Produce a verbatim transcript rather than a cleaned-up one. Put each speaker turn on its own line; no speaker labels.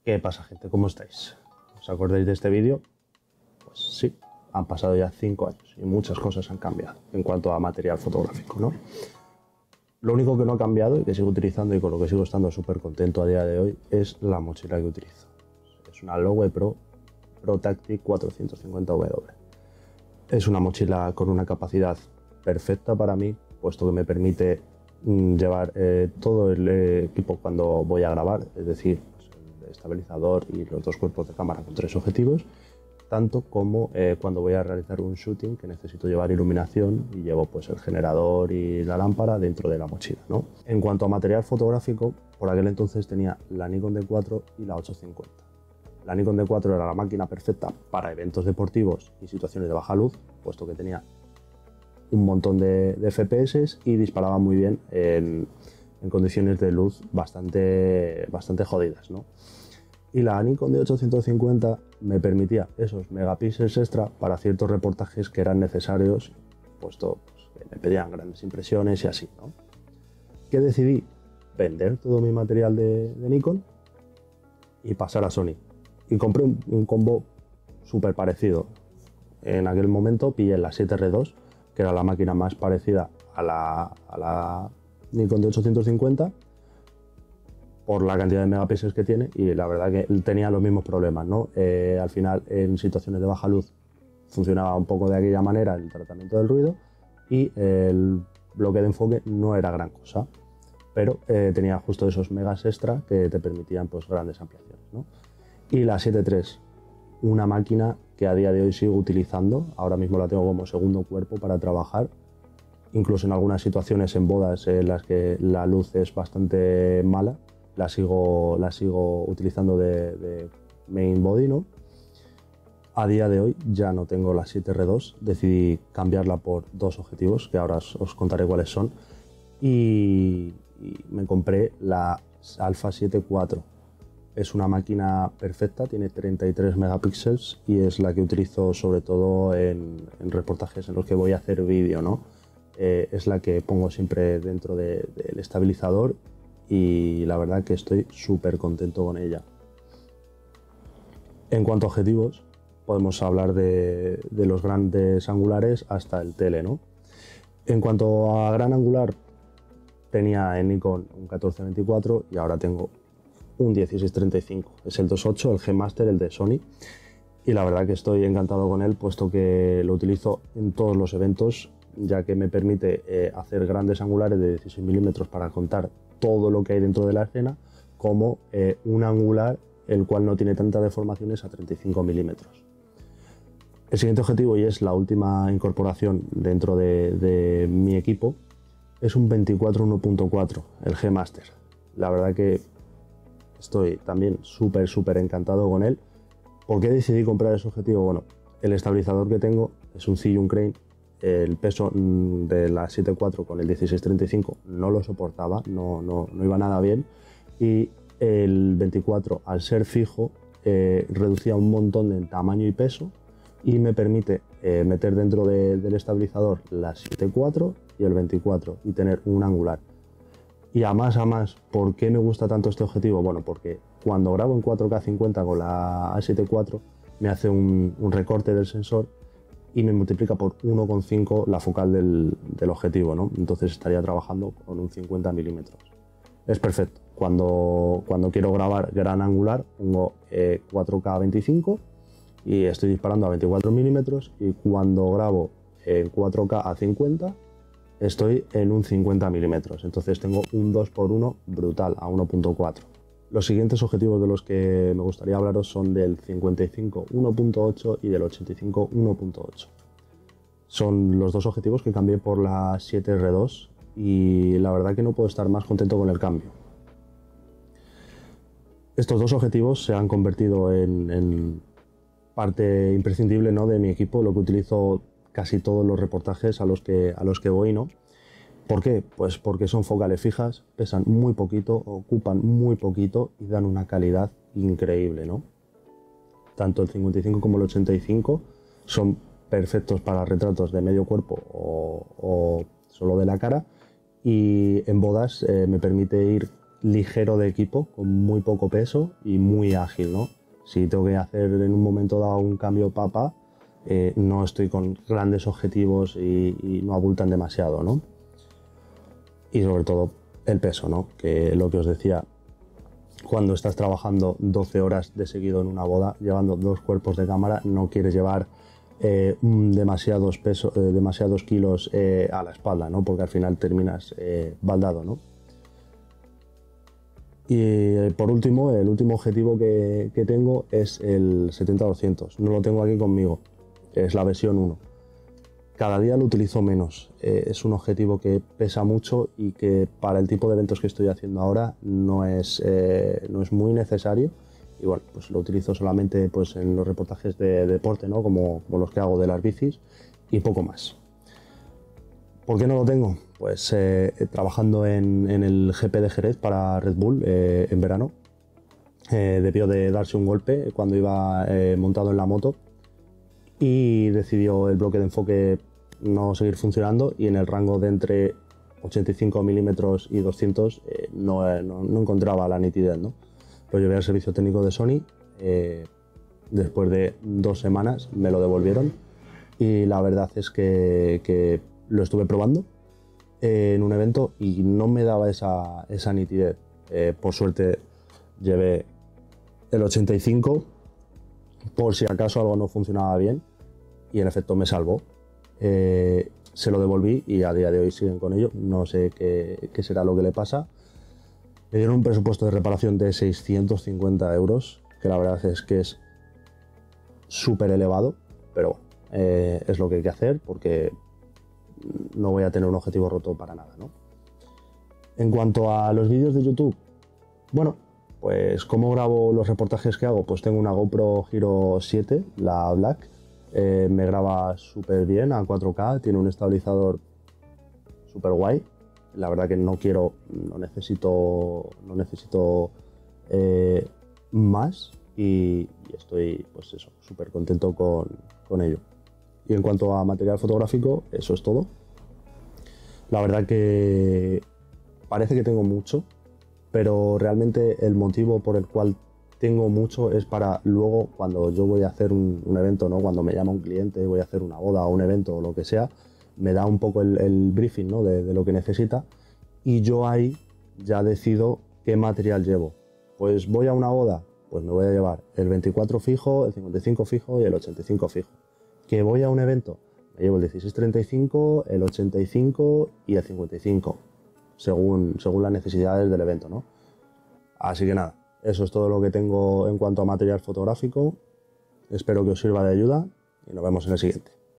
¿Qué pasa, gente? ¿Cómo estáis? ¿Os acordáis de este vídeo? Pues sí, han pasado ya cinco años y muchas cosas han cambiado en cuanto a material fotográfico, ¿no? Lo único que no ha cambiado y que sigo utilizando y con lo que sigo estando súper contento a día de hoy es la mochila que utilizo. Es una Lowe Pro ProTactic cuatrocientos cincuenta W. Es una mochila con una capacidad perfecta para mí, puesto que me permite mm, llevar eh, todo el eh, equipo cuando voy a grabar, es decir, pues, el estabilizador y los dos cuerpos de cámara con tres objetivos, tanto como eh, cuando voy a realizar un shooting que necesito llevar iluminación y llevo pues el generador y la lámpara dentro de la mochila, ¿no? En cuanto a material fotográfico, por aquel entonces tenía la Nikon D cuatro y la ocho cincuenta. La Nikon D cuatro era la máquina perfecta para eventos deportivos y situaciones de baja luz, puesto que tenía un montón de, de F P S y disparaba muy bien en, en condiciones de luz bastante, bastante jodidas, ¿no? Y la Nikon D ochocientos cincuenta me permitía esos megapíxeles extra para ciertos reportajes que eran necesarios, puesto pues, que me pedían grandes impresiones y así, ¿no? Que decidí vender todo mi material de, de Nikon y pasar a Sony. Y compré un, un combo súper parecido. En aquel momento pillé la siete R dos, que era la máquina más parecida a la, a la Nikon D ochocientos cincuenta, por la cantidad de megapíxeles que tiene, y la verdad que tenía los mismos problemas, ¿no? Eh, al final, en situaciones de baja luz, funcionaba un poco de aquella manera el tratamiento del ruido y el bloque de enfoque no era gran cosa, pero eh, tenía justo esos megas extra que te permitían pues, grandes ampliaciones, ¿no? Y la siete tres, una máquina que a día de hoy sigo utilizando, ahora mismo la tengo como segundo cuerpo para trabajar, incluso en algunas situaciones en bodas en las que la luz es bastante mala, la sigo, la sigo utilizando de, de main body, ¿no? A día de hoy ya no tengo la siete R dos, decidí cambiarla por dos objetivos, que ahora os, os contaré cuáles son, y, y me compré la Alpha siete cuatro. Es una máquina perfecta, tiene treinta y tres megapíxeles y es la que utilizo sobre todo en, en reportajes en los que voy a hacer vídeo, ¿no? Eh, es la que pongo siempre dentro de, del estabilizador y la verdad que estoy súper contento con ella. En cuanto a objetivos, podemos hablar de, de los grandes angulares hasta el tele, ¿no? En cuanto a gran angular, tenía en Nikon un catorce veinticuatro y ahora tengo un dieciséis treinta y cinco. Es el dos punto ocho, el G Master, el de Sony, y la verdad que estoy encantado con él, puesto que lo utilizo en todos los eventos, ya que me permite eh, hacer grandes angulares de dieciséis milímetros para contar todo lo que hay dentro de la escena, como eh, un angular el cual no tiene tantas deformaciones a treinta y cinco milímetros. El siguiente objetivo, y es la última incorporación dentro de, de mi equipo, es un veinticuatro uno punto cuatro, el G Master. La verdad que estoy también súper súper encantado con él. ¿Por qué decidí comprar ese objetivo? Bueno, el estabilizador que tengo es un Zhiyun Crane. El peso de la siete cuatro con el dieciséis treinta y cinco no lo soportaba, no, no, no iba nada bien, y el veinticuatro, al ser fijo, eh, reducía un montón de tamaño y peso y me permite eh, meter dentro de, del estabilizador la siete cuatro y el veinticuatro y tener un angular. Y a más a más, ¿por qué me gusta tanto este objetivo? Bueno, porque cuando grabo en cuatro K cincuenta con la A siete cuatro me hace un, un recorte del sensor y me multiplica por uno coma cinco la focal del, del objetivo, ¿no? Entonces estaría trabajando con un cincuenta milímetros. Es perfecto. Cuando, cuando quiero grabar gran angular pongo eh, cuatro K veinticinco y estoy disparando a veinticuatro milímetros, y cuando grabo en cuatro K a cincuenta estoy en un cincuenta milímetros. Entonces tengo un dos por uno brutal a uno punto cuatro. Los siguientes objetivos de los que me gustaría hablaros son del cincuenta y cinco uno punto ocho y del ochenta y cinco uno punto ocho. Son los dos objetivos que cambié por la siete R dos y la verdad que no puedo estar más contento con el cambio. Estos dos objetivos se han convertido en, en parte imprescindible, ¿no?, de mi equipo, lo que utilizo casi todos los reportajes a los que, a los que voy, ¿no? ¿Por qué? Pues porque son focales fijas, pesan muy poquito, ocupan muy poquito y dan una calidad increíble, ¿no? Tanto el cincuenta y cinco como el ochenta y cinco son perfectos para retratos de medio cuerpo o, o solo de la cara, y en bodas eh, me permite ir ligero de equipo, con muy poco peso y muy ágil, ¿no? Si tengo que hacer en un momento dado un cambio papa, eh, no estoy con grandes objetivos y, y no abultan demasiado, ¿no? Y sobre todo el peso, ¿no? Que lo que os decía, cuando estás trabajando doce horas de seguido en una boda, llevando dos cuerpos de cámara, no quieres llevar eh, demasiados, peso, eh, demasiados kilos eh, a la espalda, ¿no? Porque al final terminas eh, baldado, ¿no? Y eh, por último, el último objetivo que, que tengo es el setenta doscientos. No lo tengo aquí conmigo, es la versión uno. Cada día lo utilizo menos. Eh, es un objetivo que pesa mucho y que para el tipo de eventos que estoy haciendo ahora no es, eh, no es muy necesario. Y bueno, pues lo utilizo solamente pues, en los reportajes de deporte, ¿no? como, como los que hago de las bicis y poco más. ¿Por qué no lo tengo? Pues eh, trabajando en, en el G P de Jerez para Red Bull eh, en verano. Eh, debió de darse un golpe cuando iba eh, montado en la moto y decidió el bloque de enfoque no seguir funcionando y en el rango de entre ochenta y cinco milímetros y doscientos eh, no, eh, no, no encontraba la nitidez, ¿no? Lo llevé al servicio técnico de Sony, eh, después de dos semanas me lo devolvieron y la verdad es que, que lo estuve probando eh, en un evento y no me daba esa, esa nitidez. Eh, por suerte llevé el ochenta y cinco por si acaso algo no funcionaba bien y en efecto me salvó. Eh, se lo devolví y a día de hoy siguen con ello, no sé qué, qué será lo que le pasa. Me dieron un presupuesto de reparación de seiscientos cincuenta euros, que la verdad es que es súper elevado, pero bueno, eh, es lo que hay que hacer porque no voy a tener un objetivo roto para nada, ¿no? En cuanto a los vídeos de YouTube, bueno, pues ¿cómo grabo los reportajes que hago? Pues tengo una GoPro Hero siete, la Black, eh, me graba súper bien a cuatro K, tiene un estabilizador súper guay. La verdad que no quiero, no necesito, no necesito eh, más y, y estoy, pues eso, súper contento con, con ello. Y en cuanto a material fotográfico, eso es todo. La verdad que parece que tengo mucho, pero realmente el motivo por el cual tengo mucho es para luego, cuando yo voy a hacer un, un evento, ¿no? Cuando me llama un cliente, voy a hacer una boda o un evento o lo que sea, me da un poco el, el briefing, ¿no? de, de lo que necesita y yo ahí ya decido qué material llevo. Pues voy a una boda, pues me voy a llevar el veinticuatro fijo, el cincuenta y cinco fijo y el ochenta y cinco fijo. Que voy a un evento, me llevo el dieciséis treinta y cinco, el ochenta y cinco y el cincuenta y cinco, según, según las necesidades del evento, ¿no? Así que nada, eso es todo lo que tengo en cuanto a material fotográfico. Espero que os sirva de ayuda y nos vemos en el siguiente.